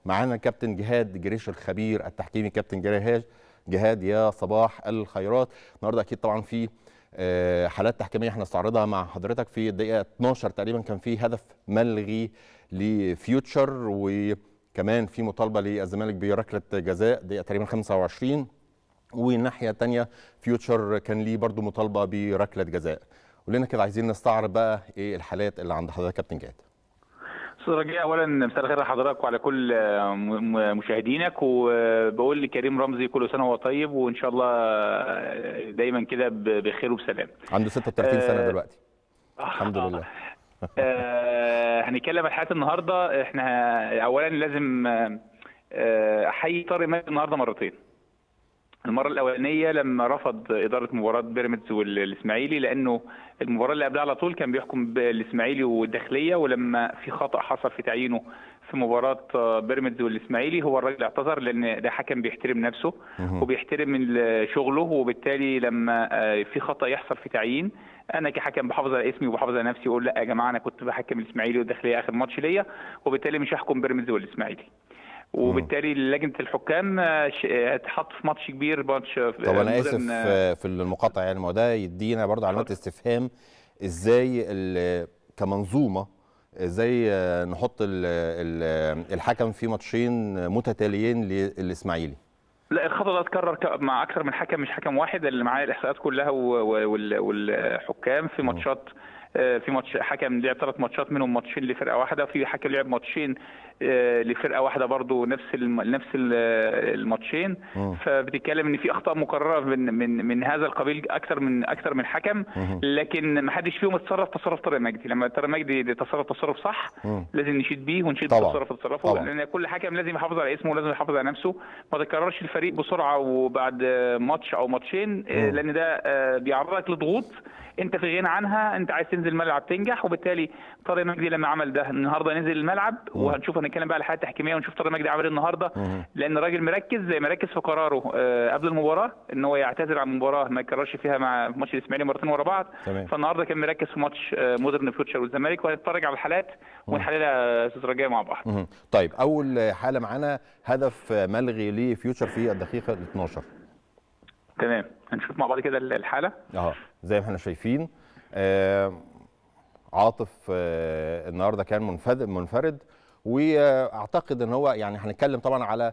معانا كابتن جهاد جريش الخبير التحكيمي. كابتن جهاد يا صباح الخيرات. النهارده اكيد طبعا في حالات تحكيميه احنا نستعرضها مع حضرتك. في الدقيقه 12 تقريبا كان في هدف ملغي لفيوتشر، وكمان في مطالبه للزمالك بركله جزاء دقيقه تقريبا 25، والناحيه الثانيه فيوتشر كان ليه برضو مطالبه بركله جزاء. ولنا كده عايزين نستعرض بقى ايه الحالات اللي عند حضرتك كابتن جهاد. استاذ رجاء، اولا مساء الخير لحضرتك وعلى كل مشاهدينك، وبقول لكريم رمزي كل سنه وهو طيب، وان شاء الله دايما كده بخير وبسلام. عنده 36 سنه دلوقتي. الحمد لله. هنتكلم عن حياه النهارده. احنا اولا لازم احيي طارق مجدي النهارده مرتين. المره الاولانيه لما رفض اداره مباراه بيراميدز والاسماعيلي، لانه المباراه اللي قبلها على طول كان بيحكم الاسماعيلي والداخليه، ولما في خطا حصل في تعيينه في مباراه بيراميدز والاسماعيلي هو الراجل اعتذر، لان ده حكم بيحترم نفسه وبيحترم من شغله، وبالتالي لما في خطا يحصل في تعيين انا كحكم بحافظ على اسمي وبحافظ على نفسي واقول لا يا جماعه انا كنت بحكم الاسماعيلي والداخليه اخر ماتش ليا، وبالتالي مش هحكم بيراميدز والاسماعيلي. وبالتالي لجنه الحكام هتحط في ماتش كبير. ماتش طب انا اسف في المقاطعه، يعني ما ده يدينا برضه علامات استفهام. ازاي كمنظومه ازاي نحط الحكم في ماتشين متتاليين للاسماعيلي؟ لا، الخطا ده اتكرر مع اكثر من حكم، مش حكم واحد. اللي معايا الاحصاءات كلها والحكام في ماتشات، في ماتش حكم لعب 3 ماتشات منهم ماتشين لفرقه واحده، في حكم لعب ماتشين لفرقه واحده برضو نفس الماتشين. فبتتكلم ان في اخطاء مكرره من هذا القبيل اكثر من حكم، لكن ما حدش فيهم اتصرف تصرف طارق مجدي. لما طارق مجدي تصرف صح لازم نشيد بيه ونشيد تصرفه، لان كل حكم لازم يحافظ على اسمه ولازم يحافظ على نفسه، ما تكررش الفريق بسرعه وبعد ماتش او ماتشين، لان ده بيعرضك لضغوط انت في غنى عنها. انت عايز تنزل الملعب تنجح، وبالتالي طارق مجدي لما عمل ده النهارده نزل الملعب، وهنشوف هنتكلم بقى على الحالات التحكيميه ونشوف طارق مجدي عمل النهارده، لان الراجل مركز زي ما ركز في قراره قبل المباراه ان هو يعتذر عن المباراه ما يكررش فيها مع ماتش الاسماعيلي مرتين ورا بعض. فالنهارده كان مركز في ماتش مودرن فيوتشر والزمالك، وهنتفرج على الحالات ونحللها استاذ رجاء مع بعض. طيب اول حاله معانا هدف ملغي لفيوتشر في الدقيقه 12. تمام، هنشوف مع بعض كده الحاله زي ما احنا شايفين. عاطف النهارده كان منفرد، واعتقد ان هو يعني هنتكلم طبعا على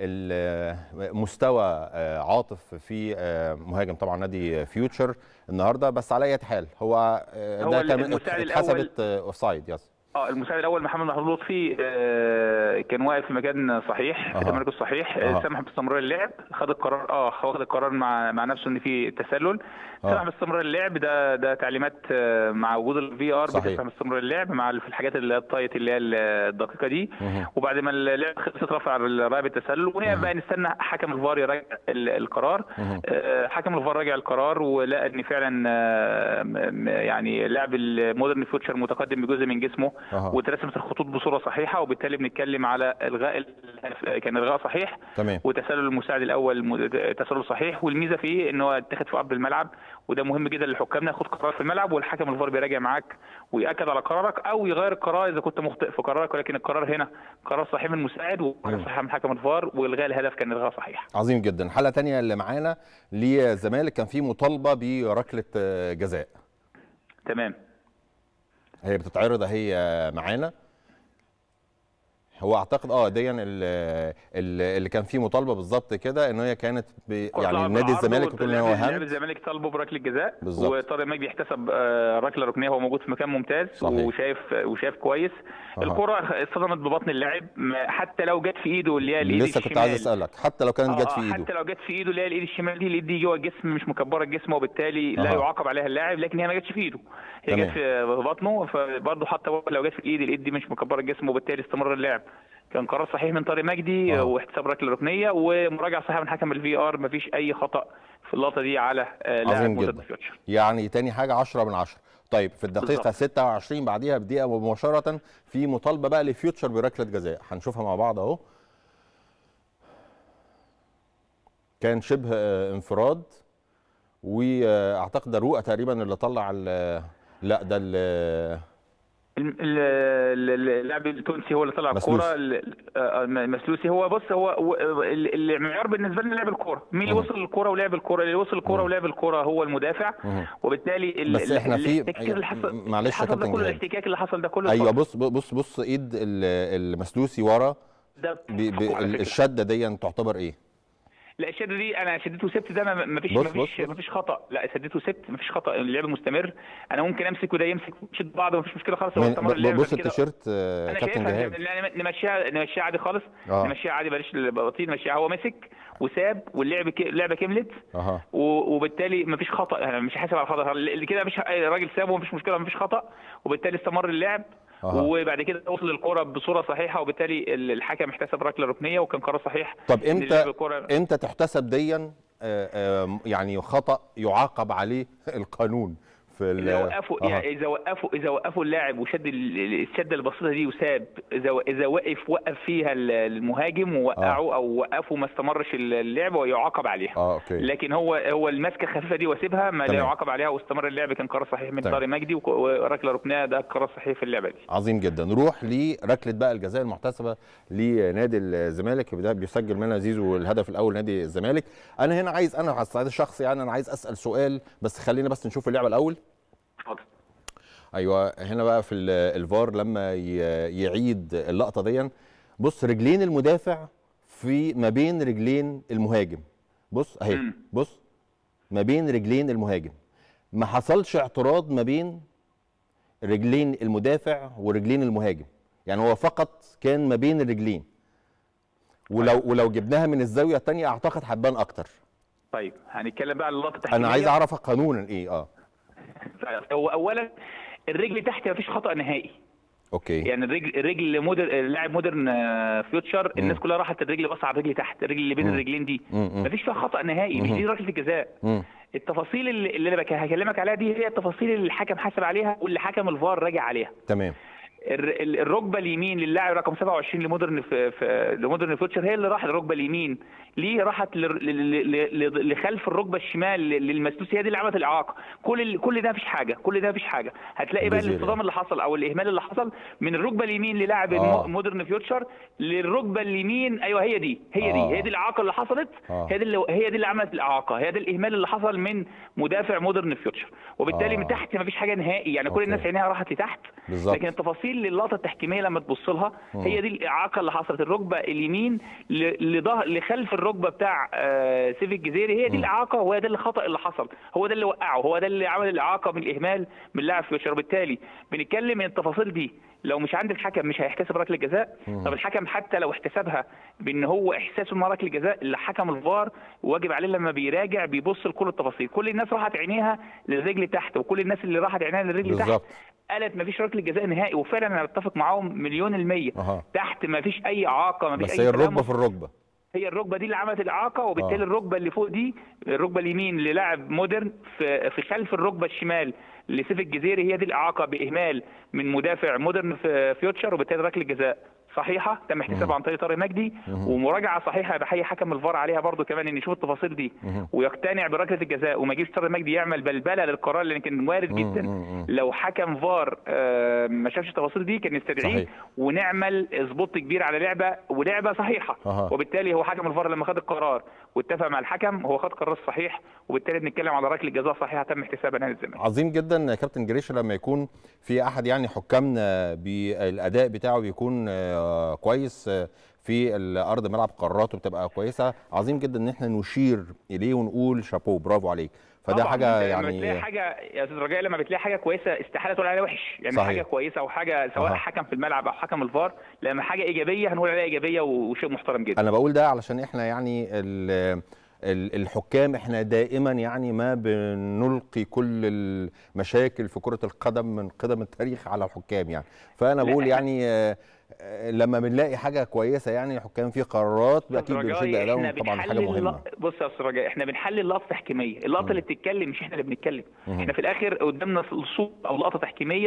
مستوى عاطف في مهاجم طبعا نادي فيوتشر النهارده، بس على اي حال هو ده كان اتحسبت اوفسايد. يس المساعد الاول محمد محمود لطفي كان واقف في مكان صحيح في تمركز صحيح، سمح باستمرار اللعب، خد القرار واخد القرار مع نفسه ان في تسلل، سمح باستمرار اللعب. ده تعليمات مع وجود الفي ار بتسمح باستمرار اللعب مع في الحاجات اللي الطايت اللي هي الدقيقه دي. وبعد ما اللعب خلص رفع رايه التسلل، وهنا بقى نستنى حكم الفار يراجع القرار. حكم الفار راجع القرار ولقى ان فعلا يعني لاعب المودرن فيوتشر متقدم بجزء من جسمه، واترسمت الخطوط بصوره صحيحه، وبالتالي بنتكلم على الغاء كان الغاء صحيح. تمام. وتسلل المساعد الاول تسلل صحيح، والميزه فيه ان هو اتخذ في ارض الملعب، وده مهم جدا للحكام. ناخد قرار في الملعب والحكم الفار بيراجع معاك وياكد على قرارك او يغير القرار اذا كنت مخطئ في قرارك، ولكن القرار هنا قرار صحيح من المساعد وقرار صحيح من حكم الفار، والغاء الهدف كان الغاء صحيح. عظيم جدا. حاله ثانيه اللي معانا للزمالك كان في مطالبه بركله جزاء. تمام، هي بتتعرض اهي معانا. هو اعتقد دي اللي كان فيه مطالبه بالظبط كده، ان هي كانت يعني نادي الزمالك بتقول ان هو لاعب الزمالك طالبه بركله جزاء، وطارق مجدي احتسب ركله ركنيه. هو موجود في مكان ممتاز وشايف كويس. الكره اصطدمت ببطن اللاعب، حتى لو جت في ايده اللي هي الايد لسه كنت عايز اسالك، حتى لو كانت جت في ايده، حتى لو جت في ايده اللي هي الايد الشمال دي، الايد دي جوه الجسم مش مكبره الجسم، وبالتالي لا يعاقب عليها اللاعب، لكن هي ما جتش في ايده، هي جت في بطنه، فبرضه حتى لو جت في الايد دي مش مكبره الجسم، وبالتالي استمر اللعب. كان قرار صحيح من طارق مجدي واحتساب ركله ركنيه ومراجعه صحيحه من حكم الفي ار، مفيش اي خطا في اللقطه دي على لاعب مودرن فيوتشر. يعني تاني حاجه 10 من 10. طيب في الدقيقه 26 بعديها بدقيقه مباشره في مطالبه بقى لفيوتشر بركله جزاء، هنشوفها مع بعض اهو. كان شبه انفراد، واعتقد ده رؤى تقريبا اللي طلع لا ده اللاعب التونسي هو اللي طلع الكوره. مسلوسي. هو بص، هو المعيار بالنسبه لنا لعب الكوره، مين اللي وصل للكوره ولعب الكوره، اللي وصل للكوره ولعب الكوره هو المدافع. وبالتالي بس احنا في معلش يا كابتن، كل الاحتكاك اللي حصل ده كله. ايوه بص ايد المسلوسي ورا، الشده دي تعتبر ايه؟ لا الشده دي انا شديته وسبت، ده مفيش خطا. لا شديته وسبت مفيش خطا، اللعب مستمر. انا ممكن امسك وده يمسك نشد بعض ومفيش مشكله خالص. هو استمر اللعب. بص التيشيرت كابتن جهاد، نمشيها عادي خالص. نمشيها عادي، بلاش البطيء، نمشيها. هو مسك وساب واللعبه كملت. وبالتالي مفيش خطا، انا مش حاسب على الخطا اللي كده. مفيش راجل سابه ومفيش مشكله، مفيش خطا، وبالتالي استمر اللعب. وبعد كده وصل للكره بصوره صحيحه، وبالتالي الحكم احتسب ركله ركنيه وكان قرار صحيح. طب امتى تحتسب ديا يعني خطا يعاقب عليه القانون في يعني اذا وقفوا اللاعب وشد الشده البسيطه دي وساب، اذا وقف فيها المهاجم ووقعه او وقفه ما استمرش اللعب ويعاقب عليها. أوكي. لكن هو المسكه الخفيفه دي وسيبها، ما لا يعاقب عليها واستمر اللعب، كان قرار صحيح من طارق مجدي، وركله ركنيه ده قرار صحيح في اللعبه دي. عظيم جدا. نروح لركله بقى الجزاء المحتسبه لنادي الزمالك، ده بيسجل منها زيزو الهدف الاول نادي الزمالك. انا هنا عايز، انا على الصعيد الشخصي يعني انا عايز اسال سؤال، بس خلينا بس نشوف اللعبه الاول. ايوه هنا بقى في الفار لما يعيد اللقطه دي، بص رجلين المدافع في ما بين رجلين المهاجم، بص اهي، بص ما بين رجلين المهاجم، ما حصلش اعتراض ما بين رجلين المدافع ورجلين المهاجم، يعني هو فقط كان ما بين الرجلين. ولو جبناها من الزاويه الثانيه اعتقد هتبان اكتر. طيب هنتكلم بقى عن اللقطه التحكيميه. انا عايز اعرف قانونا ايه. هو اولا الرجل تحت مفيش خطا نهائي. اوكي. يعني الرجل لاعب مودرن فيوتشر، الناس كلها راحت الرجل بص على الرجل تحت، الرجل اللي بين الرجلين دي مفيش فيها خطا نهائي، مش دي ركله الجزاء. التفاصيل اللي انا هكلمك عليها دي هي التفاصيل اللي الحكم حاسب عليها واللي حكم الفار راجع عليها. تمام. الركبه اليمين للاعب رقم 27 لمودرن فيوتشر هي اللي راحت، الركبه اليمين ليه راحت لخلف الركبه الشمال للمسلوسي، هي دي اللي عملت الاعاقه. كل ده مفيش حاجه، كل ده مفيش حاجه. هتلاقي بقى الاصطدام اللي حصل او الاهمال اللي حصل من الركبه اليمين للاعب مودرن فيوتشر للركبه اليمين. ايوه هي دي الاعاقه اللي حصلت. هي دي اللي عملت الاعاقه، هي دي الاهمال اللي حصل من مدافع مودرن فيوتشر. وبالتالي من تحت مفيش حاجه نهائي، يعني كل الناس عينيها راحت لتحت. لكن التفاصيل للقطه التحكيميه لما تبص لها هي دي الاعاقه اللي حصلت، الركبه اليمين لخلف الركبه بتاع سيف الجزيري، هي دي الاعاقه، وهو ده الخطا اللي حصل، هو ده اللي وقعه، هو ده اللي عمل الاعاقه من الاهمال من لاعب فيوتشر. وبالتالي بنتكلم ان التفاصيل دي لو مش عند الحكم مش هيحتسب ركله جزاء. طب الحكم حتى لو احتسبها بان هو احساسه انها ركله جزاء، اللي حكم الفار واجب عليه لما بيراجع بيبص لكل التفاصيل. كل الناس راحت عينيها للرجل تحت، وكل الناس اللي راحت عينيها للرجل تحت قالت مفيش ركله جزاء نهائي، وفعلا انا بتفق معاهم مليون المية. تحت مفيش اي اعاقه، مفيش بس اي هي الركبه في الركبه، هي الركبه دي اللي عملت الاعاقه. وبالتالي الركبه اللي فوق دي، الركبه اليمين للاعب مودرن في خلف الركبه الشمال لسيف الجزيري، هي دي الاعاقه باهمال من مدافع مودرن في فيوتشر. وبالتالي ركله جزاء صحيحه تم احتسابها عن طريق طارق مجدي، ومراجعه صحيحه بحي حكم الفار عليها برضو كمان ان يشوف التفاصيل دي ويقتنع بركله الجزاء، وما يجيش طارق مجدي يعمل بلبله للقرار، لان كان وارد جدا لو حكم فار ما شافش التفاصيل دي كان يستدعيه ونعمل سبوت كبير على لعبه صحيحه. وبالتالي هو حكم الفار لما خد القرار واتفق مع الحكم هو خد قرار صحيح، وبالتالي بنتكلم على ركله جزاء صحيحه تم احتسابها نادي الزمالك. عظيم جدا يا كابتن جريشه، لما يكون في احد يعني حكامنا بالاداء بتاعه بيكون كويس في الارض ملعب، قراراته بتبقى كويسه. عظيم جدا ان احنا نشير اليه ونقول شابو برافو عليك. فده حاجه يعني لما بتلاقي حاجه يا استاذ رجاء، لما بتلاقي حاجه كويسه استحاله تقول عليها وحش، يعني صحيح. حاجه كويسه او حاجه سواء حكم في الملعب او حكم الفار، لما حاجه ايجابيه هنقول عليها ايجابيه وشيء محترم جدا. انا بقول ده علشان احنا يعني الحكام احنا دائما يعني ما بنلقي كل المشاكل في كرة القدم من قدم التاريخ على الحكام يعني. فانا بقول يعني لما بنلاقي حاجه كويسه يعني الحكام في قرارات اكيد بنشد ادائهم، طبعا حاجه مهمه. بص يا استاذ رجاء، احنا بنحلل لقطه تحكيميه، اللقطه اللي بتتكلم مش احنا اللي بنتكلم. احنا في الاخر قدامنا صوت او لقطه تحكيميه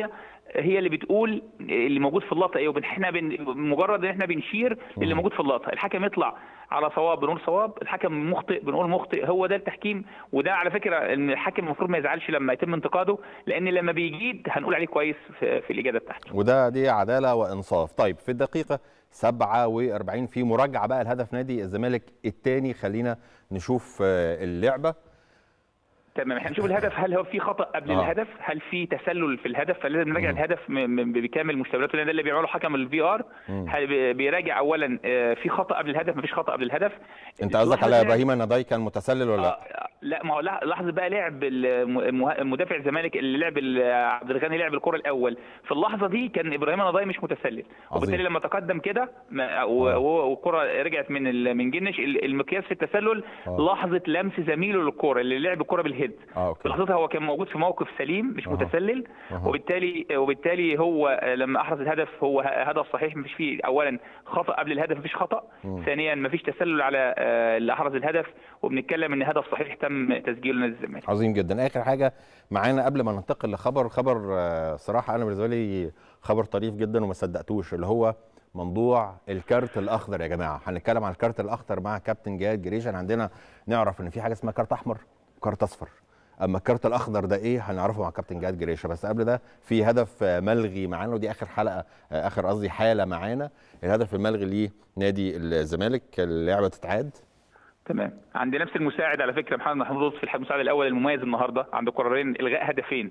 هي اللي بتقول اللي موجود في اللقطه ايه، واحنا مجرد ان احنا بنشير اللي موجود في اللقطه. الحكم يطلع على صواب بنقول صواب، الحكم مخطئ بنقول مخطئ. هو ده التحكيم. وده على فكره الحكم المفروض ما يزعلش لما يتم انتقاده، لان لما بيجيد هنقول عليه كويس في الاجاده بتاعته. دي عداله وانصاف. طيب في الدقيقه 47 في مراجعه بقى لهدف نادي الزمالك الثاني، خلينا نشوف اللعبه. تمام، احنا نشوف الهدف، هل هو في خطا قبل الهدف، هل في تسلل في الهدف، فلازم نراجع الهدف بكامل مستوياته، لان ده اللي بيعمله حكم الفي ار. بيراجع اولا في خطا قبل الهدف، مفيش خطا قبل الهدف. انت قصدك على ابراهيم النضاي كان متسلل ولا لا؟ لا، ما هو لحظه بقى لعب مدافع الزمالك اللي لعب عبد الغني لعب الكره الاول، في اللحظه دي كان ابراهيم النضاي مش متسلل، وبالتالي لما تقدم كده والكره رجعت من جنش، المقياس في التسلل لحظه لمس زميله للكره اللي لعب الكره بالهيد. في لحظتها هو كان موجود في موقف سليم مش متسلل، وبالتالي هو لما احرز الهدف هو هدف صحيح، مفيش فيه اولا خطا قبل الهدف، مفيش خطا. ثانيا مفيش تسلل على اللي احرز الهدف، وبنتكلم ان هدف صحيح تم تسجيله نادي الزمالك. عظيم جدا. اخر حاجه معانا قبل ما ننتقل لخبر صراحه انا بالنسبه لي خبر طريف جدا وما صدقتوش، اللي هو موضوع الكارت الاخضر. يا جماعه هنتكلم عن الكارت الاخضر مع كابتن جهاد جريشة. عندنا نعرف ان في حاجه اسمها كارت احمر وكارت اصفر، اما الكارت الاخضر ده ايه هنعرفه مع كابتن جهاد جريشة. بس قبل ده في هدف ملغي معانا، ودي اخر حلقه قصدي حاله معانا، الهدف الملغي لنادي الزمالك. اللعبه تتعاد. تمام، عند نفس المساعد على فكره محمد محمود في المساعد الاول المميز النهارده عنده قرارين الغاء هدفين.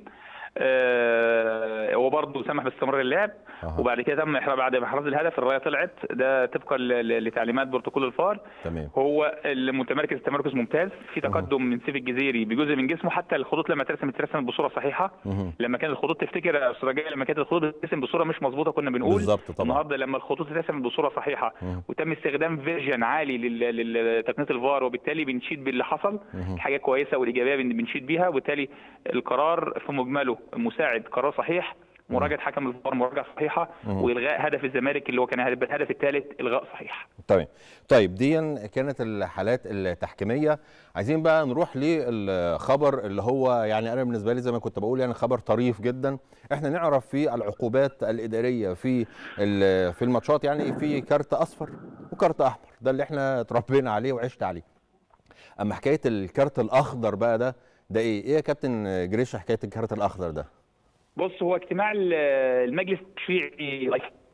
هو برضه سمح باستمرار اللعب، وبعد كده تم بعد ما احراز الهدف الرايه طلعت، ده طبقا لتعليمات بروتوكول الفار. تمام. هو المتمركز تمركز ممتاز، في تقدم من سيف الجزيري بجزء من جسمه، حتى الخطوط لما اترسمت بصوره صحيحه. لما كانت الخطوط تفتكر يا استاذ رجاء، لما كانت الخطوط تترسم بصوره مش مظبوطه كنا بنقول بالظبط. طبعا النهارده لما الخطوط اترسمت بصوره صحيحه وتم استخدام فيرجن عالي لتقنيه الفار، وبالتالي بنشيد باللي حصل، حاجه كويسه والايجابيه بنشيد بيها، وبالتالي القرار في مجمله مساعد قرار صحيح، مراجعه حكم الفار مراجعه صحيحه، والغاء هدف الزمالك اللي هو كان الهدف الثالث الغاء صحيح. طيب دي كانت الحالات التحكيميه. عايزين بقى نروح للخبر اللي هو يعني انا بالنسبه لي زي ما كنت بقول يعني خبر طريف جدا. احنا نعرف في العقوبات الاداريه في الماتشات يعني في كارت اصفر وكارت احمر، ده اللي احنا اتربينا عليه وعشت عليه. اما حكايه الكارت الاخضر بقى ده ايه يا كابتن جريشة حكايه الكارت الاخضر ده؟ بص، هو اجتماع المجلس التشريعي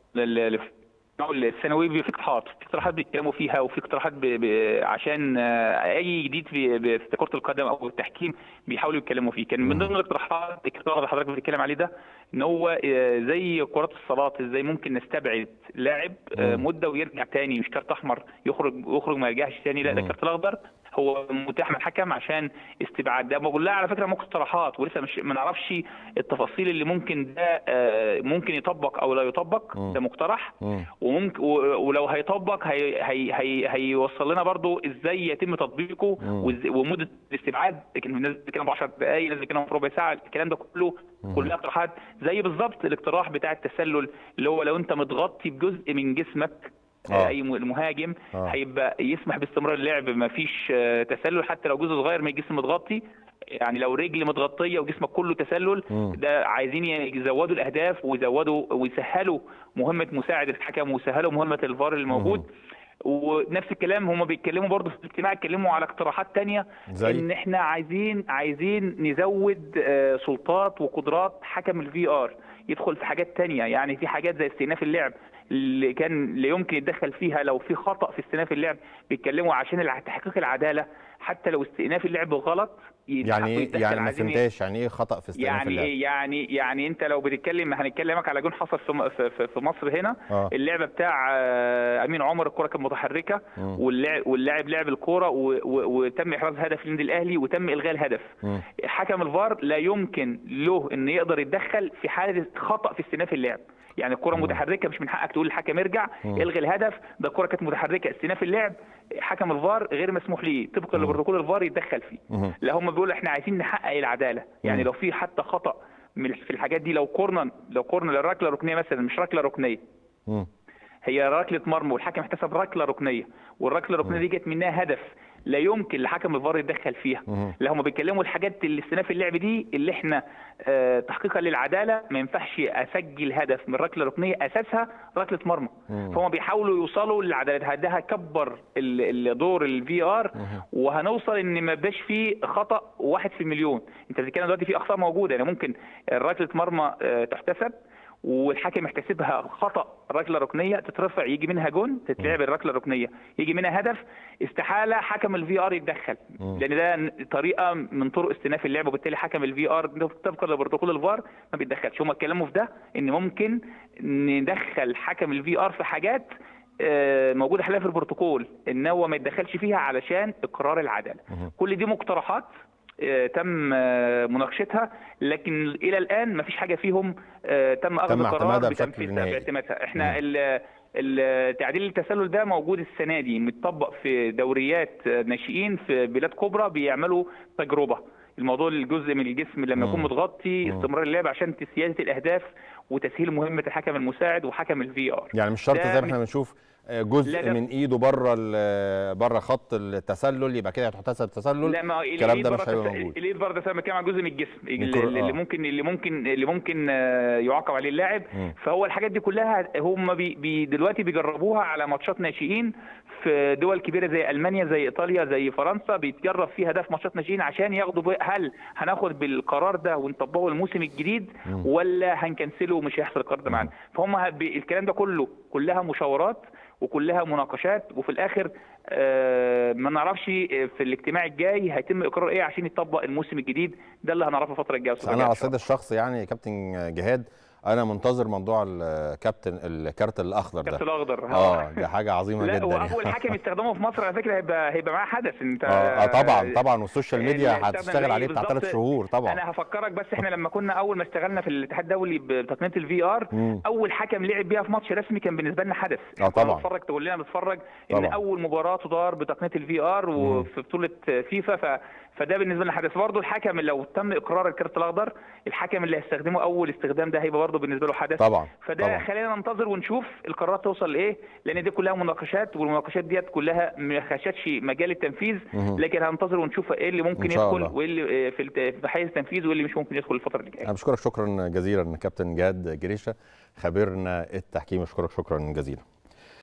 السنوي في اقتراحات بيتكلموا فيها، وفي اقتراحات عشان اي جديد في كرة القدم او التحكيم بيحاولوا يتكلموا فيه. كان من ضمن الاقتراحات اللي حضرتك بتتكلم عليه ده ان هو زي كرات الصالات، ازاي ممكن نستبعد لاعب مده ويرجع تاني، مش كارت احمر يخرج ما يرجعش تاني، لا ده الكارت الاخضر هو متاح من الحكم عشان استبعاد. ده بقول لها على فكره مقترحات ولسه مش ما نعرفش التفاصيل اللي ممكن ده ممكن يطبق او لا يطبق، ده مقترح، وممكن ولو هيطبق هيوصل لنا برضو ازاي يتم تطبيقه ومده الاستبعاد. لكن الناس بتتكلم في 10 دقائق، الناس بتتكلم في ربع ساعه، الكلام ده كلها اقتراحات. زي بالظبط الاقتراح بتاع التسلل اللي هو لو انت متغطي بجزء من جسمك اي مهاجم هيبقى يسمح باستمرار اللعب، ما فيش تسلل حتى لو جزء صغير من الجسم متغطي. يعني لو رجل متغطيه وجسمك كله تسلل، ده عايزين يزودوا الاهداف ويسهلوا مهمه مساعد الحكم ويسهلوا مهمه الفار الموجود. ونفس الكلام هم بيتكلموا برضه في الاجتماع، اتكلموا على اقتراحات تانية ان احنا عايزين نزود سلطات وقدرات حكم الفي ار، يدخل في حاجات تانية. يعني في حاجات زي استئناف اللعب اللي كان لا يمكن يتدخل فيها لو في خطأ في استئناف اللعب، بيتكلموا عشان تحقيق العدالة حتى لو استئناف اللعب غلط. يعني ما فهمتاش يعني ايه خطأ في استئناف اللعب؟ يعني انت لو بتتكلم هنتكلمك على جون حصل في مصر هنا. اللعبه بتاع امين عمر، الكره كانت متحركه واللاعب لعب الكره وتم احراز هدف للنادي الاهلي وتم الغاء الهدف. حكم الفار لا يمكن له ان يقدر يتدخل في حاله خطأ في استئناف اللعب. يعني الكره متحركه، مش من حقك تقول للحكم ارجع الغي الهدف، ده الكره كانت متحركه استئناف اللعب، حكم الفار غير مسموح ليه طبقا لبروتوكول الفار يتدخل فيه. لا، هم بيقولوا احنا عايزين نحقق العداله. يعني لو في حتى خطأ في الحاجات دي، لو كورنر للركله ركنيه مثلا، مش ركله ركنيه، هي ركله مرمى والحكم احتسب ركله ركنيه، والركله الركنيه دي جت منها هدف لا يمكن لحكم الفار يتدخل فيها. لا، هم بيتكلموا الحاجات اللي استئناف اللعب دي اللي احنا تحقيقا للعداله ما ينفعش اسجل هدف من ركله ركنيه اساسها ركله مرمى. فهم بيحاولوا يوصلوا للعداله. ده هكبر دور الفي ار، وهنوصل ان ما يبقاش فيه خطا 1 في المليون. انت بتتكلم دلوقتي في اخطاء موجوده، يعني ممكن ركله مرمى تحتسب والحكم يحتسبها خطا ركله ركنيه تترفع يجي منها جون، تتلعب الركله الركنيه يجي منها هدف، استحاله حكم الفي ار يتدخل، لان ده طريقه من طرق استئناف اللعب، وبالتالي حكم الفي ار طبقا لبروتوكول الفار ما بيتدخلش. هم اتكلموا في ده ان ممكن ندخل حكم الفي ار في حاجات موجوده حاليا في البروتوكول ان هو ما يتدخلش فيها علشان اقرار العداله. كل دي مقترحات تم مناقشتها، لكن الى الان ما فيش حاجه فيهم تم اخذ قرار باعتمادها. احنا التعديل التسلل ده موجود السنه دي، متطبق في دوريات ناشئين في بلاد كبرى بيعملوا تجربه. الموضوع الجزء من الجسم لما يكون متغطي استمرار اللعب عشان سياده الاهداف وتسهيل مهمه الحكم المساعد وحكم الفي ار. يعني مش شرط زي ما احنا بنشوف جزء من ايده بره خط التسلل يبقى كده هتحتسب تسلل. لا، ما الكلام ده مش هيبقى موجود. الايد بره ده بنتكلم عن جزء من الجسم اللي ممكن يعاقب عليه اللاعب. فهو الحاجات دي كلها هم دلوقتي بيجربوها على ماتشات ناشئين في دول كبيره زي المانيا زي ايطاليا زي فرنسا، بيتجرب فيها ده في ماتشات ناشئين عشان ياخدوا هل هناخد بالقرار ده ونطبقه الموسم الجديد ولا هنكنسله ومش هيحصل القرار ده معانا. فهم الكلام ده كلها مشاورات وكلها مناقشات، وفي الاخر ما نعرفش في الاجتماع الجاي هيتم اقرار ايه عشان يطبق الموسم الجديد. ده اللي هنعرفه الفتره الجايه. انا على الصعيد الشخصي يعني كابتن جهاد انا منتظر موضوع الكارت الاخضر ده. الكارت الاخضر دي حاجه عظيمه جدا. لا، واول حكم يستخدمه في مصر على فكره هيبقى معاه حدث. انت طبعا والسوشيال ميديا هتشتغل عليه بتاع 3 شهور طبعا. انا هفكرك بس، احنا لما كنا اول ما اشتغلنا في الاتحاد الدولي بتقنيه الفي ار، اول حكم لعب بيها في ماتش رسمي كان بالنسبه لنا حدث. طبعا نتفرج تقول لنا نتفرج ان اول مباراه تدار بتقنيه الفي ار وفي بطوله فيفا، فده بالنسبه لنا حدث. برضه الحكم لو تم اقرار الكارت الاخضر، الحكم اللي هيستخدمه اول استخدام ده هيبقى برضه بالنسبه له حدث طبعا. فده خلينا ننتظر ونشوف القرارات توصل لايه، لان دي كلها مناقشات، والمناقشات ديت كلها ما خشتش مجال التنفيذ، لكن هننتظر ونشوف ايه اللي ممكن يدخل وايه اللي في حيز التنفيذ وايه اللي مش ممكن يدخل الفتره اللي جايه. انا بشكرك شكرا جزيلا كابتن جهاد جريشه خبيرنا التحكيم، اشكرك شكرا جزيلا.